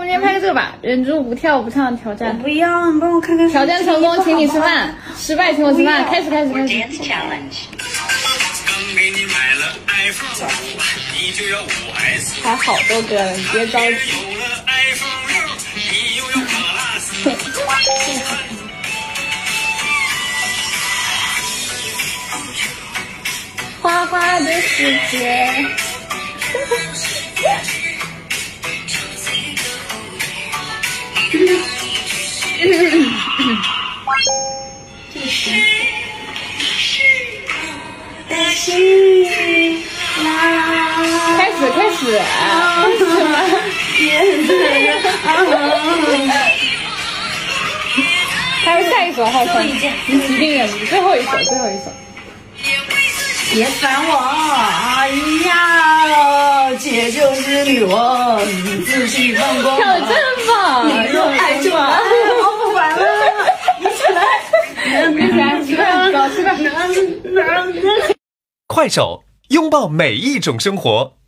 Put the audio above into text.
们今天拍个这个吧，忍住不跳不唱的挑战。 不要，你帮我看看。 挑战成功，请你吃饭；失败，请我吃饭。开始。 给你买了 iPhone 5，你就要5S。 还好多歌了，你别着急。 有了 iPhone 6，你又要 Plus。 花花的世界。开始啊！什么？还有下一首，还有你几定忍住，最后一首。 别烦我！哎呀，姐就是女王，自信放光。 跳得真棒！ 你若爱就爱，我不管了，一起来！ 吃饭，吃饭。 快手，拥抱每一种生活。